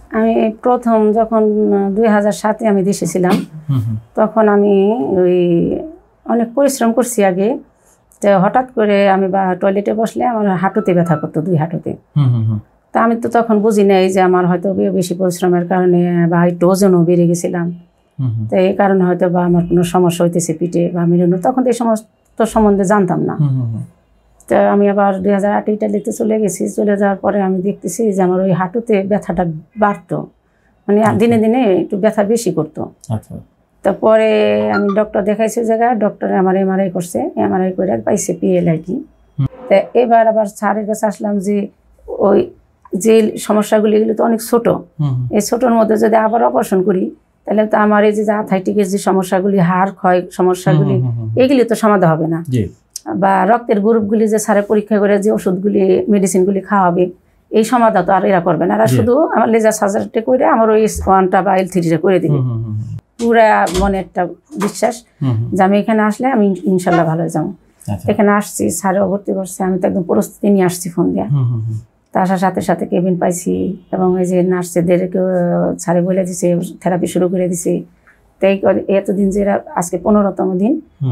আমি প্রথম যখন 2007-এ আমি দেশে ছিলাম, তখন আমি ওই অনেক পরিশ্রম করছি আগে। তো হঠাৎ করে আমি টয়লেটে বসলে আমার হাঁটুতে ব্যথা করতো, 2 হাঁটুতে। তা আমি তো তখন বুঝি নাই যে আমার হয়তো বেশি পরিশ্রমের কারণে বা একটু ওজনও বেড়ে গেছিলাম, তো এই কারণে হয়তো বা আমার কোনো সমস্যা হইতেছে পিঠে বা মিলনে। তখন তো এই সমস্ত সম্বন্ধে জানতাম না। তো আমি আবার 2008 ইটালিতে চলে গেছি। চলে যাওয়ার পরে আমি দেখতেছি যে আমার ওই হাঁটুতে ব্যথাটা বাড়তো, মানে দিনে দিনে একটু ব্যথা বেশি করতো। তারপরে আমি ডক্টর দেখাইছি জায়গায়, ডক্টরে আমার এমআরআই করছে, এমআরআই করে পাইছে পিএলআইডি। তা এবার আবার স্যারের কাছে আসলাম যে ওই যে সমস্যাগুলি এগুলো তো অনেক ছোট, এই ছোটোর মধ্যে যদি আবার অপারেশন করি তাহলে তো আমার এই যে আর্থ্রাইটিসের যে সমস্যাগুলি, হাড় ক্ষয় সমস্যাগুলি, এগুলি তো সমাধান হবে না। বা রক্তের গ্রুপগুলি যে স্যারে পরীক্ষা করে যে ওষুধগুলি মেডিসিনগুলি খাওয়াবে, এই সমাধান তো আর এরা করবে না। এরা শুধু আমার লেজার সার্জারিটা করে আমার ওই L1টা বা L3টা করে দিবে। পুরা মনে একটা বিশ্বাস যে আমি এখানে আসলে আমি ইনশাল্লাহ ভালো হয়ে যাবো। এখানে আসছি, স্যারেও ভর্তি করছে, আমি তো একদম প্রস্তুতি নিয়ে আসছি ফোন দিয়ে। তার সাথে সাথে কেবিন পাইছি এবং এই যে নার্সদেরকে স্যারে বলে দিছে, থেরাপি শুরু করে দিছে। তাই এতদিন যে আজকে 15তম দিন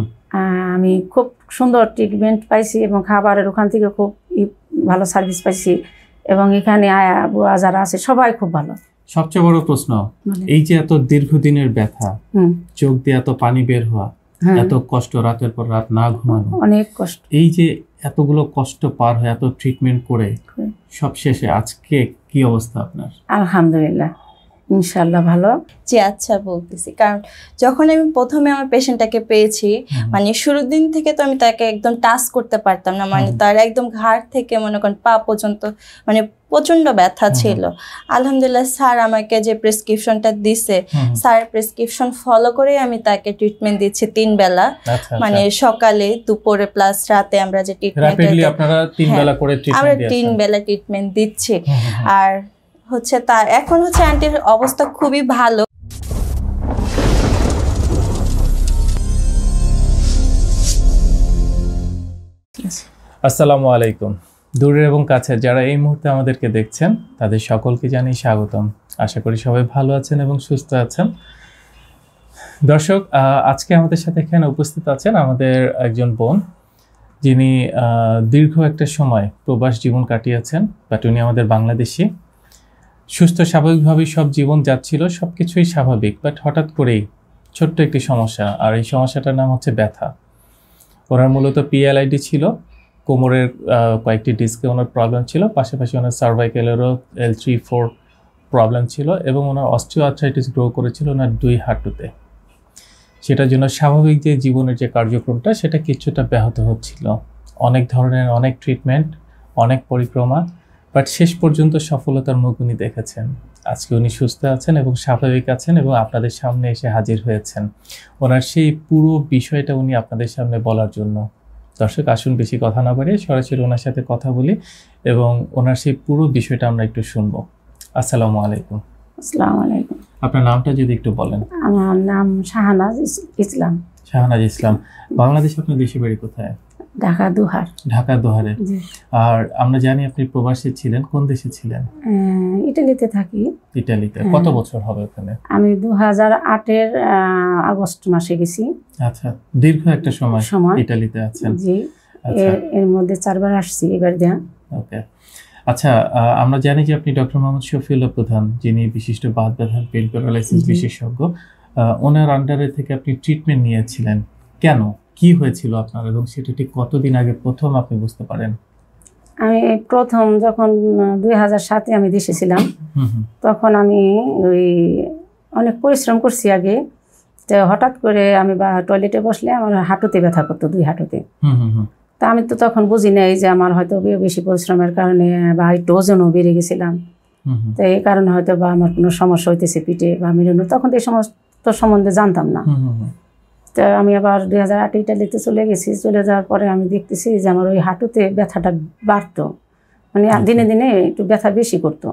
আমি খুব সুন্দর ট্রিটমেন্ট পাইছি এবং খাবারের ওখান থেকে খুব ভালো সার্ভিস পাইছি এবং এখানে আয়া বুয়া যারা আছে সবাই খুব ভালো। সবচেয়ে বড় প্রশ্ন, এই যে এত দীর্ঘদিনের ব্যথা, চোখ দিয়ে এত পানি বের হওয়া, এত কষ্ট, রাতের পর রাত না ঘুমানো, অনেক কষ্ট, এই যে এতগুলো কষ্ট পার হয়ে এত ট্রিটমেন্ট করে সব শেষে আজকে কি অবস্থা আপনার? আলহামদুলিল্লাহ, ইনশাল্লাহ ভালো। জি আচ্ছা বলতেছি, কারণ যখন আমি প্রথমে আমার পেশেন্টটাকে পেয়েছি, মানে শুরুর দিন থেকে তো আমি তাকে একদম টাচ করতে পারতাম না, মানে তার একদম ঘাড় থেকে মনে করেন পা পর্যন্ত মানে প্রচন্ড ব্যথা ছিল। আলহামদুলিল্লাহ স্যার আমাকে যে প্রেসক্রিপশনটা দিছে, স্যার প্রেসক্রিপশন ফলো করে আমি তাকে ট্রিটমেন্ট দিচ্ছি 3 বেলা, মানে সকালে, দুপুরে প্লাস রাতে। আমরা যে ট্রিটমেন্ট আপনারা 3 বেলা করে আমরা 3 বেলা ট্রিটমেন্ট দিচ্ছি। আর হচ্ছে তার এখন হচ্ছে আন্টির অবস্থা খুবই ভালো। আসসালামু আলাইকুম। দূরের এবং কাছের যারা এই মুহূর্তে আমাদেরকে দেখছেন তাদের সকলকে জানাই স্বাগতম। আশা করি সবাই ভালো আছেন এবং সুস্থ আছেন। দর্শক, আজকে আমাদের সাথে এখানে উপস্থিত আছেন আমাদের একজন বোন, যিনি দীর্ঘ একটা সময় প্রবাস জীবন কাটিয়েছেন, বাট উনি আমাদের বাংলাদেশি। সুস্থ স্বাভাবিকভাবেই সব জীবন যাচ্ছিল, সব কিছুই স্বাভাবিক, বাট হঠাৎ করেই ছোট্ট একটি সমস্যা, আর এই সমস্যাটার নাম হচ্ছে ব্যথা। ওনার মূলত পিএলআইডি ছিল, কোমরের কয়েকটি ডিস্কে ওনার প্রবলেম ছিল, পাশাপাশি ওনার সার্ভাইকেলেরও L3-4 প্রবলেম ছিল এবং ওনার অস্টিওআর্থ্রাইটিস গ্রো করেছিল ওনার 2 হাঁটুতে। সেটার জন্য স্বাভাবিক যে জীবনের যে কার্যক্রমটা সেটা কিছুটা ব্যাহত হচ্ছিল। অনেক ধরনের অনেক ট্রিটমেন্ট, অনেক পরিক্রমা, বাট শেষ পর্যন্ত সফলতার মুখ উনি দেখেছেন। আজকে উনি সুস্থ আছেন এবং স্বাভাবিক আছেন এবং আপনাদের সামনে এসে হাজির হয়েছেন ওনার সেই পুরো বিষয়টা উনি আপনাদের সামনে বলার জন্য। দর্শক আসুন, বেশি কথা না বাড়িয়ে সরাসরি ওনার সাথে কথা বলি এবং ওনার সেই পুরো বিষয়টা আমরা একটু শুনবো। আসসালামু আলাইকুম। আসসালামু আলাইকুম। আপনার নামটা যদি একটু বলেন। আমার নাম শাহনাজ ইসলাম। শাহনাজ ইসলাম। বাংলাদেশে আপনার দেশে বাড়ি কোথায়? ঢাকা দোহার। ঢাকা দোহারে। আর আমরা জানি আপনি প্রবাসী ছিলেন, কোন দেশে ছিলেন? ইটালিতে থাকি। ইটালিতে কত বছর হবে ওখানে? আমি 2008-এর আগস্ট মাসে গেছি। আচ্ছা, দীর্ঘ একটা সময় ইটালিতে আছেন। জি, এর মধ্যে 4 বার আসছি, এবার দেয়া। ওকে, আচ্ছা, আমরা জানি যে আপনি ডক্টর মোহাম্মদ শফিউল্লাহ প্রধান, যিনি বিশিষ্ট বাত ব্যথা পেইন প্যারালাইসিস বিশেষজ্ঞ, ওনার আন্ডারে থেকে আপনি ট্রিটমেন্ট নিয়েছিলেন। কেন, কি হয়েছিল আপনার এবং সেটা ঠিক কতদিন আগে প্রথম আপনি বুঝতে পারেন? আমি প্রথম যখন 2007-এ আমি দেশে ছিলাম, তখন আমি ওই অনেক পরিশ্রম করছি আগে। তো হঠাৎ করে আমি টয়লেটে বসলে আমার হাঁটুতে ব্যথা করতো, 2 হাঁটুতে। তা আমি তো তখন বুঝি নাই যে আমার হয়তো বেশি পরিশ্রমের কারণে বা একটু ওজনও বেড়ে গেছিলাম, তো এই কারণে হয়তো বা আমার কোনো সমস্যা হইতেছে পিঠে বা মিলনে। তখন তো এই সমস্ত সম্বন্ধে জানতাম না। তো আমি আবার 2008 ইটালিতে চলে গেছি। চলে যাওয়ার পরে আমি দেখতেছি যে আমার ওই হাঁটুতে ব্যথাটা বাড়তো, মানে দিনে দিনে একটু ব্যথা বেশি করতো।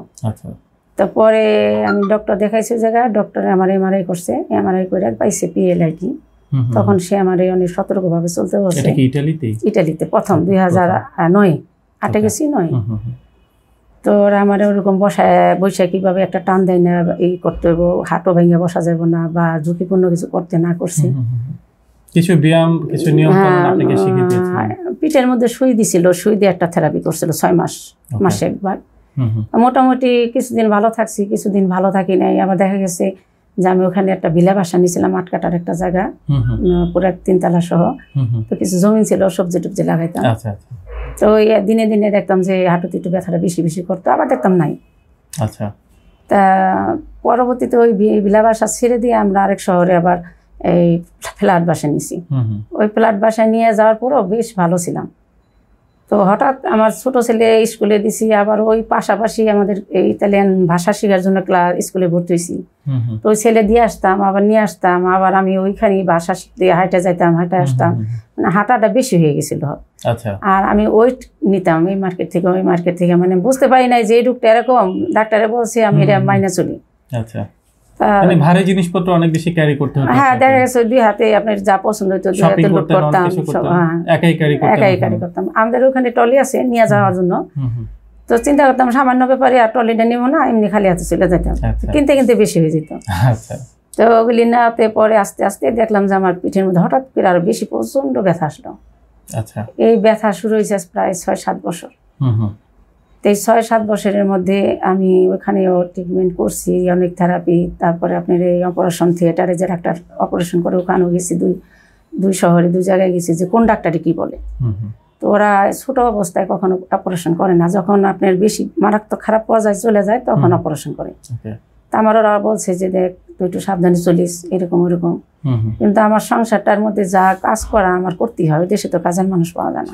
তারপরে আমি ডক্টর দেখাইছি জায়গায়, ডক্টরে আমার এমআরআই করছে, এমআরআই করে পাইছে পিএলআইডি। তখন সে আমার অনেক সতর্কভাবে চলতে বলছে। ইটালিতে প্রথম 2009 8-এ গেছি, 9। তো ওরা আমার ওরকম বসে কিভাবে একটা টান দেয় না, এই করতে হইব, হাঁটু ভেঙে বসা যাবে না বা ঝুঁকিপূর্ণ কিছু করতে না করছি। কিছু ব্যায়াম, কিছু নিয়ম কানুন আপনাকে শিখিয়ে দিয়েছিলেন? পিঠের মধ্যে সুই দিছিল, সুই দিয়ে একটা থেরাপি করছিল 6 মাসে একবার। মোটামুটি কিছুদিন ভালো থাকছি, কিছুদিন ভালো থাকি নাই। আবার দেখা গেছে যে আমি ওখানে একটা ভিলা বাসা নিয়েছিলাম, আটকাটার একটা জায়গা, পুরো 3 তলা সহ। তো কিছু জমি ছিল, সবজি টবজি লাগাইতাম। তো ওই দিনে দিনে দেখতাম যে হাঁটুতে একটু ব্যথাটা বেশি বেশি করতো, আবার দেখতাম নাই। আচ্ছা। তা পরবর্তীতে ওই ভিলা বাসা ছেড়ে দিয়ে আমরা আরেক শহরে আবার এই ফ্ল্যাট বাসা নিছি। ওই ফ্ল্যাট বাসায় নিয়ে যাওয়ার পরও বেশ ভালো ছিলাম। তো হঠাৎ আমার ছোট ছেলে স্কুলে দিছি, আবার ওই পাশাপাশি আমাদের এই ইতালিয়ান ভাষা শেখার জন্য স্কুলে ভর্তি হয়েছি। তো ওই ছেলে দিয়ে আসতাম, আবার নিয়ে আসতাম, আবার আমি ওইখানে ভাষা শিখতে হাঁটে যাইতাম, হাঁটে আসতাম। মানে হাঁটাটা বেশি হয়ে গেছিল। আর আমি ওয়েট নিতাম এই মার্কেট থেকে ওই মার্কেট থেকে, মানে বুঝতে পারি নাই যে এই রোগটা এরকম। ডাক্তারে বলছে আমি এটা মাইনে চলি। মানে ভারী জিনিসপত্র অনেক বেশি ক্যারি করতে হতো। হ্যাঁ, দেখা গেছে 2 হাতে আপনার যা পছন্দ হতো 2 হাতে লোড করতাম, একাই ক্যারি করতাম। আমাদের ওখানে ট্রলি আছে নিয়ে যাওয়ার জন্য। তো চিন্তা করতাম সামান্য ব্যাপারে আর ট্রলিটা নিব না, এমনি খালি হাতে চলে যেতাম। কিনতে কিনতে বেশি হয়ে যেত। তো ওগুলি নেওয়াতে পরে আস্তে আস্তে দেখলাম যে আমার পিঠের মধ্যে হঠাৎ করে আরো বেশি প্রচন্ড ব্যথা আসলো। এই ব্যথা শুরু হয়েছে প্রায় 6-7 বছর। তো এই 6-7 বছরের মধ্যে আমি ওখানেও ট্রিটমেন্ট করছি, অনেক থেরাপি। তারপরে আপনার এই অপারেশন থিয়েটারে যে ডাক্তার অপারেশন করে ওখানেও গেছি, দুই শহরে 2 জায়গায় গেছি যে কোন ডাক্তারে কি বলে। তো ওরা ছোট অবস্থায় কখনো অপারেশন করে না, যখন আপনার বেশি মারাত্মক খারাপ পর্যায়ে চলে যায় তখন অপারেশন করে। তা আমার ওরা বলছে যে দেখ তুই একটু সাবধানে চলিস, এরকম ওরকম। কিন্তু আমার সংসারটার মধ্যে যা কাজ করা আমার করতেই হবে, দেশে তো কাজের মানুষ পাওয়া যায় না।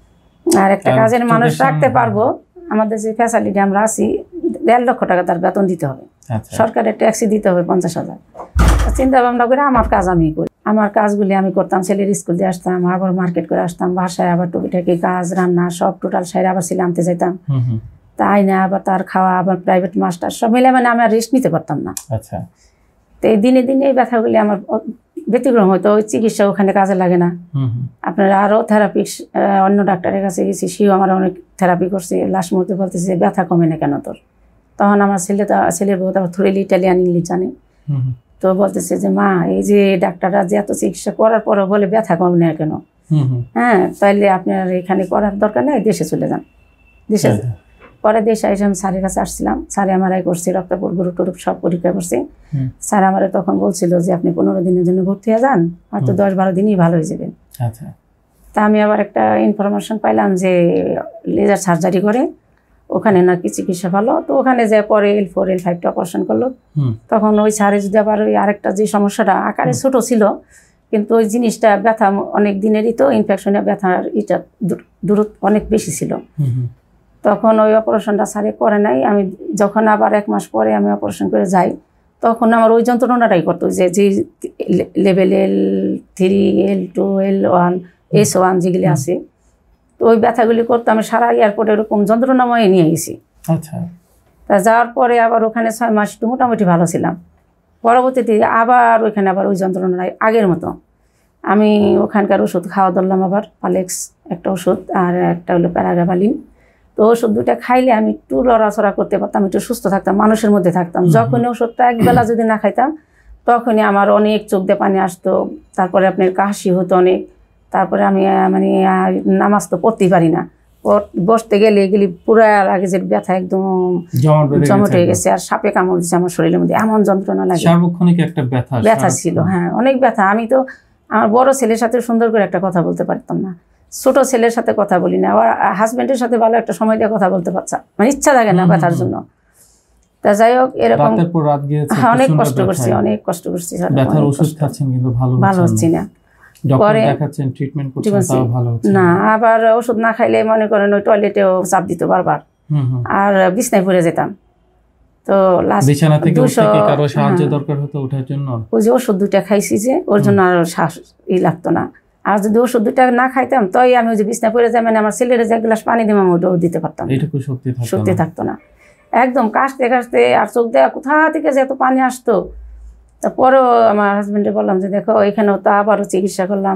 আর একটা কাজের মানুষ রাখতে পারবো, আমাদের যে ফ্যাসিলিটি আমরা আছি 1.5 লক্ষ টাকা তার বেতন দিতে হবে, সরকারের ট্যাক্সি দিতে হবে 50,000। চিন্তা ভাবনা করে আমার কাজ আমি করি, আমার কাজগুলি আমি করতাম। ছেলের স্কুল দিয়ে আসতাম, আবার মার্কেট করে আসতাম, বাসায় আবার টুকিটাকি কাজ রান্না সব টোটাল সাইড আবার ছেলে আনতে যাইতাম। তাই না আবার তার খাওয়া, আবার প্রাইভেট মাস্টার সব মিলে, মানে আমি আর রেস্ট নিতে পারতাম না। তো এই দিনে দিনে এই ব্যথাগুলি আমার ব্যতিক্রম হয়তো, ওই চিকিৎসা ওখানে কাজে লাগে না। আপনার আরও থেরাপি অন্য ডাক্তারের কাছে গেছি, সেও আমার অনেক থেরাপি করছে। লাস্ট মুহূর্তে বলতেছে ব্যথা কমে না কেন তোর। তখন আমার ছেলের বউ আবার থ্রুলি ইটালিয়ান ইংলিশ জানে, তো বলতেছে যে মা এই যে ডাক্তাররা যে এত চিকিৎসা করার পরও বলে ব্যথা কমে না কেন, হ্যাঁ তাইলে আপনার এখানে করার দরকার নেই, দেশে চলে যান। দেশে পরে দেশে এসে আমি স্যারের কাছে আসছিলাম, স্যারে আমারাই করছি, রক্তপুর গ্রুপ টুরুপ সব পরীক্ষা করছি। স্যার আমার তখন বলছিল যে আপনি 15 দিনের জন্য ভর্তি হয়ে যান, হয়তো 10-12 দিনই ভালো হয়ে যাবেন। তা আমি আবার একটা ইনফরমেশন পাইলাম যে লেজার সার্জারি করে, ওখানে নাকি চিকিৎসা ভালো। তো ওখানে যে পরে L4 L5 অপারেশন করলো। তখন ওই স্যারে যদি আবার ওই আরেকটা যে সমস্যাটা আকারে ছোট ছিল, কিন্তু ওই জিনিসটা ব্যথা অনেক দিনেরই, তো ইনফেকশনে ব্যথার এটা দূরত্ব অনেক বেশি ছিল। তখন ওই অপারেশনটা স্যারে করে নাই। আমি যখন আবার 1 মাস পরে আমি অপারেশন করে যাই, তখন আমার ওই যন্ত্রণাটাই করতো, যে level L3 L2 L1 S1 যেগুলি আছে, তো ওই ব্যথাগুলি করতো। আমি সারা এয়ারপোর্টে এরকম যন্ত্রণাময় নিয়ে গেছি। তা যাওয়ার পরে আবার ওখানে 6 মাস একটু মোটামুটি ভালো ছিলাম। পরবর্তীতে আবার ওইখানে আবার ওই যন্ত্রণায় আগের মতো। আমি ওখানকার ওষুধ খাওয়া ধরলাম, আবার পালেক্স একটা ওষুধ আর একটা হলো প্যারাগাবালিন। তো ওষুধ 2টা খাইলে আমি একটু লড়াচড়া করতে পারতাম, একটু সুস্থ থাকতাম, মানুষের মধ্যে থাকতাম। যখনই ওষুধটা একবেলা যদি না খাইতাম, তখনই আমার অনেক চোখ দিয়ে পানি আসতো, তারপরে আপনার কাশি হতো অনেক। তারপরে আমি মানে নামাজ তো পড়তেই পারি না, বসতে গেলে এগুলি পুরো আগে যে ব্যথা একদম জমট হয়ে গেছে, আর সাপে কামড় দিচ্ছে আমার শরীরের মধ্যে, এমন যন্ত্রণা লাগে। সার্বক্ষণিক একটা ব্যথা ছিল, হ্যাঁ অনেক ব্যথা। আমি তো আমার বড় ছেলের সাথে সুন্দর করে একটা কথা বলতে পারতাম না, ছোট ছেলের সাথে কথা বলি না, আবার হাজবেন্ডের সাথে ভালো একটা সময় দিয়ে কথা বলতে পারতাম, মানে ইচ্ছা থাকে না ব্যথার জন্য। তা যাই হোক, এরকম অনেক কষ্ট করছি, অনেক কষ্ট করছি, ভালো হচ্ছে না। পরে না আবার ওষুধ না খাইলে মনে করেন ওই টয়লেটেও চাপ দিত বারবার, আর বিছনায় পড়ে যেতাম। তো ওই যে ওষুধ 2টা খাইছি যে ওর জন্য আর শ্বাস লাগতো না। আর যদি ওষুধ 2টা না খাইতাম, তাই আমি ওই যে বিছনায় পড়ে যাই, মানে আমার ছেলের যে 1 গ্লাস পানি দিতাম ওটাও দিতে পারতাম, শক্তি থাকতো না, একদম কাশতে কাশতে। আর চোখ দেওয়া কোথা থেকে যে এত পানি আসতো। তারপরেও আমার হাজবেন্ডে বললাম যে দেখো এখানেও তো আবারও চিকিৎসা করলাম,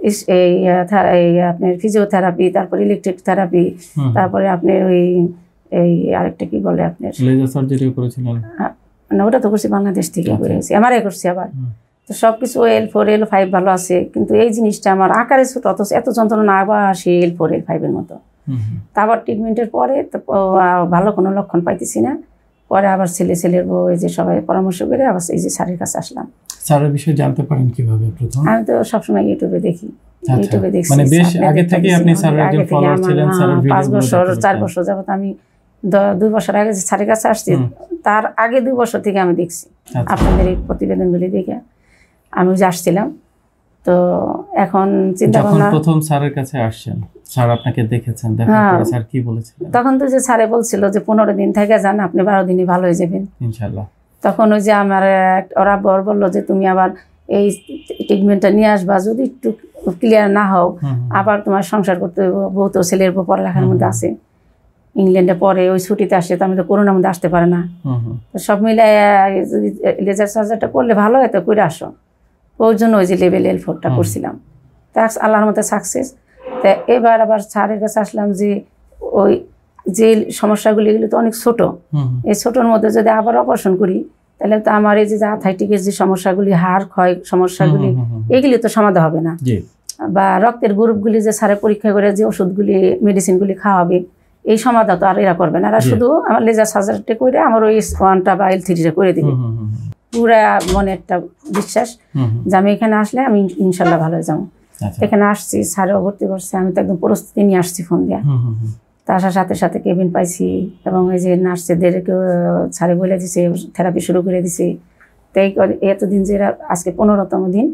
এই আপনার ফিজিওথেরাপি, তারপর ইলেকট্রিক থেরাপি, তারপরে আপনার ওই এই আরেকটা কি বলে আপনার লেজার সার্জারি করেছিলেন? মানে ওটা তো করছি বাংলাদেশ থেকে করেছি, এমআরআই করছি আবার। তো সবকিছু L4 L5 ভালো আছে, কিন্তু এই জিনিসটা আমার আকারে ছোট, অথচ এত যন্ত্রণা আবার সে L4 L5 এর মতো। তারপর ট্রিটমেন্টের পরে তো ভালো কোনো লক্ষণ পাইতেছি না। পরে আবার ছেলের বউ এই যে সবাই পরামর্শ করে আবার এই যে স্যারের কাছে আসলাম। স্যারের বিষয়ে জানতে পারেন কিভাবে প্রথম? আমি তো সবসময় ইউটিউবে দেখি, ইউটিউবে দেখছি। মানে বেশ আগে থেকে আপনি স্যারের একজন ফলোয়ার ছিলেন? স্যারের ভিডিও 5 বছর 4 বছর যাবত আমি 2 বছর আগে যে স্যারের কাছে আসছি তার আগে 2 বছর থেকে আমি দেখছি আপনাদের এই প্রতিবেদনগুলি দেখে আমি যে আসছিলাম। তো এখন চিন্তা ভাবনা, প্রথম স্যারের কাছে আসছেন, স্যার আপনাকে দেখেছেন, দেখার পরে স্যার কি বলেছিলেন? তখন তো যে স্যারে বলছিল যে 15 দিন থেকে যান, আপনি 12 দিনে ভালো হয়ে যাবেন ইনশাআল্লাহ। তখন ওই যে আমার ওরা বললো যে তুমি আবার এই ট্রিটমেন্টটা নিয়ে আসবা, যদি একটু ক্লিয়ার না হও আবার তোমার সংসার করতে হবে, বউ তো ছেলের বউ পড়ালেখার মধ্যে আছে, ইংল্যান্ডে পরে ওই ছুটিতে আসে, তো আমি তো করোনার মধ্যে আসতে পারে না। সব মিলে যদি লেজার সার্জারিটা করলে ভালো হয় তো করে আসো, ওই জন্য ওই যে লেভেল L4টা করছিলাম। তা আল্লাহর মধ্যে সাকসেস। তা এবার আবার স্যারের কাছে আসলাম যে ওই যে সমস্যাগুলি এগুলো তো অনেক ছোট, এই ছোটোর মধ্যে যদি আবার অপারেশন করি তাহলে তো আমার এই যে আর্থ্রাইটিসের যে সমস্যাগুলি, হাড় ক্ষয় সমস্যাগুলি, এগুলি তো সমাধান হবে না। বা রক্তের গ্রুপগুলি যে স্যারে পরীক্ষা করে যে ওষুধগুলি মেডিসিনগুলি খাওয়াবে, এই সমাধান তো আর এরা করবে না। এরা শুধু আমার লেজার সার্জারিটা করে আমার ওই S1টা বা L3টা করে দিবে। পুরা মনে একটা বিশ্বাস যে আমি এখানে আসলে আমি ইনশাল্লাহ ভালো হয়ে যাবো। এখানে আসছি, স্যারেও ভর্তি করছে, আমি তো একদম প্রস্তুতি নিয়ে আসছি ফোন দিয়ে। তা আসার সাথে সাথে কেবিন পাইছি এবং এই যে নার্সদেরকেও স্যারে বলে দিছে, থেরাপি শুরু করে দিছে। তাই এতদিন যে আজকে 15তম দিন,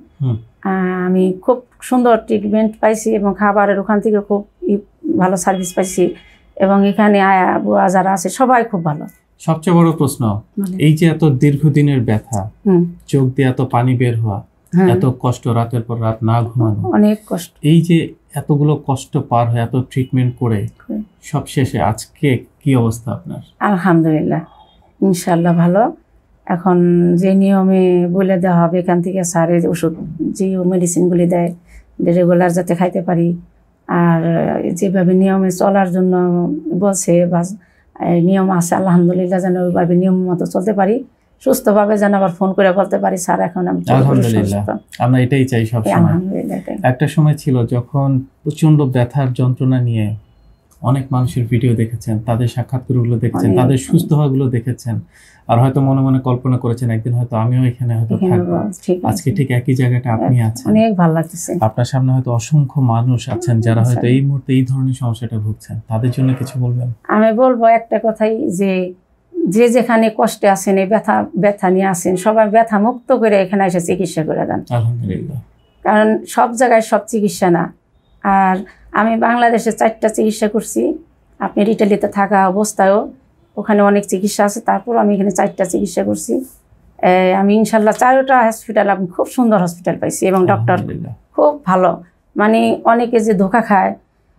আমি খুব সুন্দর ট্রিটমেন্ট পাইছি এবং খাবারের ওখান থেকে খুব ভালো সার্ভিস পাইছি এবং এখানে আয়া বুয়া যারা আছে সবাই খুব ভালো। সবচেয়ে বড় প্রশ্ন, এই যে এত দীর্ঘদিনের ব্যথা, চোখ দিয়ে এত পানি বের হওয়া, এত কষ্ট, রাতের পর রাত না ঘুমানো, অনেক কষ্ট, এই যে এতগুলো কষ্ট পার হয়ে এত ট্রিটমেন্ট করে সব শেষে আজকে কি অবস্থা আপনার? আলহামদুলিল্লাহ, ইনশাল্লাহ ভালো। এখন যে নিয়মে বলে দেওয়া হবে এখান থেকে স্যারের ওষুধ যে মেডিসিনগুলি দেয় রেগুলার যাতে খাইতে পারি, আর যেভাবে নিয়মে চলার জন্য বলছে বা নিয়ম আছে, আলহামদুলিল্লাহ যেন ওইভাবে নিয়ম মতো চলতে পারি, সুস্থভাবে যেন আবার ফোন করে বলতে পারি স্যার এখন আমি আলহামদুলিল্লাহ। আমরা এটাই চাই সব সময়। একটা সময় ছিল যখন প্রচন্ড ব্যথার যন্ত্রণা নিয়ে অনেক মানুষের ভিডিও দেখেছেন, তাদের সাক্ষাৎকারগুলো দেখেছেন, তাদের সুস্থ হওয়াগুলো দেখেছেন, আর হয়তো মনে মনে কল্পনা করেছেন একদিন হয়তো আমিও এখানে হয়তো থাকবো। আজকে ঠিক একই জায়গাটা আপনি আছেন, অনেক ভালো লাগতেছে। আপনার সামনে হয়তো অসংখ্য মানুষ আছেন যারা হয়তো এই মুহূর্তে এই ধরনের সমস্যাটা ভুগছেন, তাদের জন্য কিছু বলবেন? আমি বলবো একটা কথাই, যে যে যেখানে কষ্টে আছেন, এই ব্যথা নিয়ে আছেন, সবাই ব্যথা মুক্ত করে এখানে এসে চিকিৎসা করে দেন। আলহামদুলিল্লাহ। কারণ সব জায়গায় সব চিকিৎসা না। আর আমি বাংলাদেশে 4টা চিকিৎসা করছি, আপনি ইটালিতে থাকা অবস্থায়ও ওখানে অনেক চিকিৎসা আছে, তারপর আমি এখানে 4টা চিকিৎসা করছি। আমি ইনশাল্লাহ 4টা হসপিটাল আমি খুব সুন্দর হসপিটাল পাইছি এবং ডক্টর খুব ভালো। মানে অনেকে যে ধোঁকা খায়,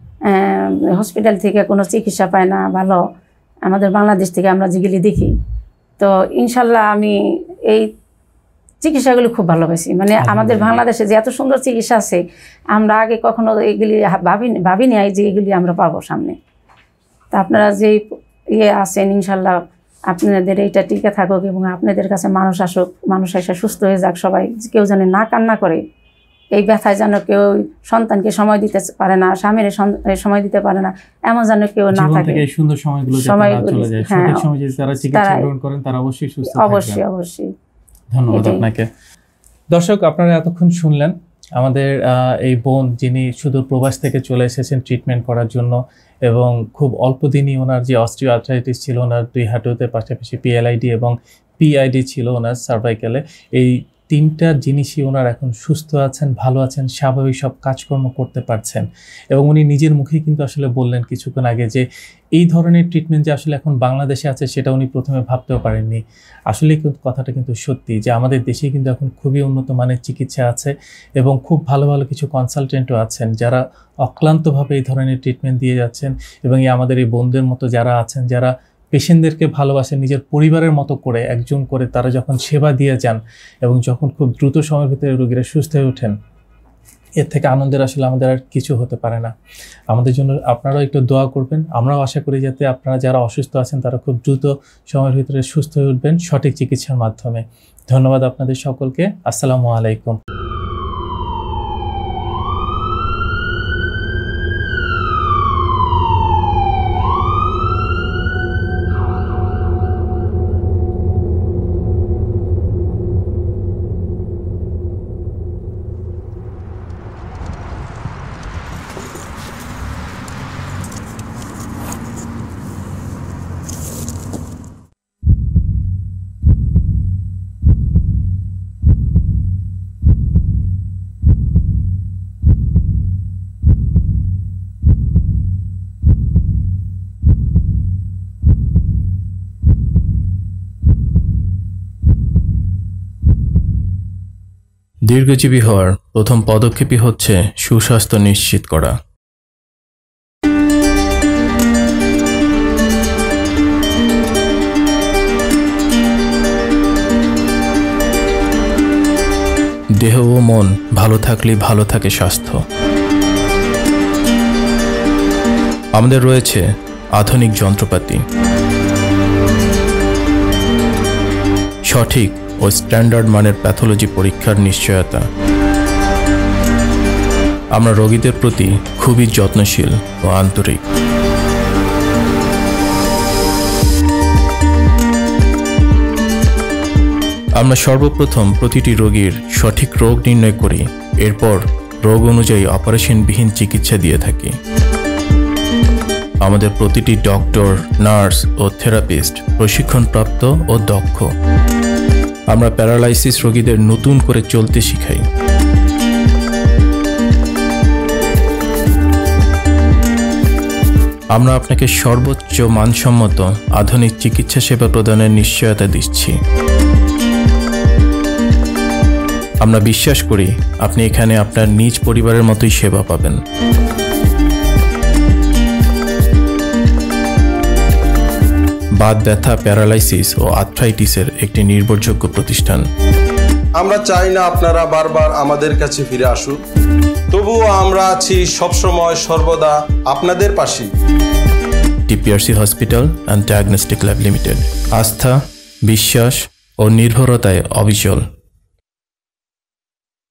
হসপিটাল থেকে কোনো চিকিৎসা পায় না ভালো, আমাদের বাংলাদেশ থেকে আমরা যেগুলি দেখি, তো ইনশাল্লাহ আমি এই চিকিৎসাগুলি খুব ভালো পাইছি। মানে আমাদের বাংলাদেশে যে এত সুন্দর চিকিৎসা আছে, আমরা আগে কখনো এগুলি ভাবিনি যে এগুলি আমরা পাবো সামনে। তা আপনারা যে আছেন, ইনশাল্লাহ আপনাদের এইটা টিকে থাকুক এবং আপনাদের কাছে মানুষ আসুক, মানুষ এসে সুস্থ হয়ে যাক। সবাই কেউ যেন না কান্না করে, এই ব্যথায় যেন কেউ সন্তানকে সময় দিতে পারে না, স্বামীর সময় দিতে পারে না, এমন যেন কেউ না থাকে। সুন্দর সময়গুলো চলে যায়, সঠিক সময়ে যদি তারা চিকিৎসা গ্রহণ করেন তারা অবশ্যই সুস্থ থাকবেন। অবশ্যই অবশ্যই। ধন্যবাদ আপনাকে। দর্শক, আপনারা এতক্ষণ শুনলেন আমাদের এই বোন, যিনি সুদূর প্রবাস থেকে চলে এসেছেন ট্রিটমেন্ট করার জন্য, এবং খুব অল্প দিনই ওনার যে অস্টিও আর্থ্রাইটিস ছিল ওনার 2 হাঁটুতে, পাশাপাশি PLID এবং PID ছিল ওনার সার্ভাইকালে, এই 3টা জিনিসই ওনার এখন সুস্থ আছেন, ভালো আছেন, স্বাভাবিক সব কাজকর্ম করতে পারছেন। এবং উনি নিজের মুখেই কিন্তু আসলে বললেন কিছুক্ষণ আগে যে এই ধরনের ট্রিটমেন্ট যে আসলে এখন বাংলাদেশে আছে সেটা উনি প্রথমে ভাবতেও পারেননি। আসলে কিন্তু কথাটা কিন্তু সত্যি যে আমাদের দেশে কিন্তু এখন খুবই উন্নত মানের চিকিৎসা আছে এবং খুব ভালো ভালো কিছু কনসালটেন্টও আছেন যারা অক্লান্তভাবে এই ধরনের ট্রিটমেন্ট দিয়ে যাচ্ছেন। এবং আমাদের এই বন্ধুদের মতো যারা আছেন, যারা পেশেন্টদেরকে ভালোবাসেন, নিজের পরিবারের মতো করে একজন করে তারা যখন সেবা দিয়ে যান এবং যখন খুব দ্রুত সময়ের ভিতরে রোগীরা সুস্থ হয়ে ওঠেন, এর থেকে আনন্দের আসলে আমাদের আর কিছু হতে পারে না। আমাদের জন্য আপনারাও একটু দোয়া করবেন। আমরাও আশা করি যাতে আপনারা যারা অসুস্থ আছেন তারা খুব দ্রুত সময়ের ভিতরে সুস্থ হয়ে উঠবেন সঠিক চিকিৎসার মাধ্যমে। ধন্যবাদ আপনাদের সকলকে। আসসালামু আলাইকুম। দীর্ঘজীবী হওয়ার প্রথম পদক্ষেপই হচ্ছে সুস্বাস্থ্য নিশ্চিত করা। দেহ ও মন ভালো থাকলেই ভালো থাকে স্বাস্থ্য। আমাদের রয়েছে আধুনিক যন্ত্রপাতি, সঠিক ও স্ট্যান্ডার্ড মানের প্যাথোলজি পরীক্ষার নিশ্চয়তা। আমরা রোগীদের প্রতি খুবই যত্নশীল ও আন্তরিক। আমরা সর্বপ্রথম প্রতিটি রোগীর সঠিক রোগ নির্ণয় করি, এরপর রোগ অনুযায়ী অপারেশনবিহীন চিকিৎসা দিয়ে থাকি। আমাদের প্রতিটি ডক্টর, নার্স ও থেরাপিস্ট প্রশিক্ষণপ্রাপ্ত ও দক্ষ। আমরা প্যারালাইসিস রোগীদের নতুন করে চলতে শিখাই। আমরা আপনাকে সর্বোচ্চ মানসম্মত আধুনিক চিকিৎসা সেবা প্রদানের নিশ্চয়তা দিচ্ছি। আমরা বিশ্বাস করি আপনি এখানে আপনার নিজ পরিবারের মতোই সেবা পাবেন। বাত ব্যথা, প্যারালাইসিস ও আর্থ্রাইটিসের একটি নির্ভরযোগ্য প্রতিষ্ঠান। আমরা চাই না আপনারা বারবার আমাদের কাছে ফিরে আসুন, তবুও আমরা আছি সবসময় সর্বদা আপনাদের পাশে। TPRC hospital and diagnostic lab limited, আস্থা, বিশ্বাস ও নির্ভরতায় অবিচল।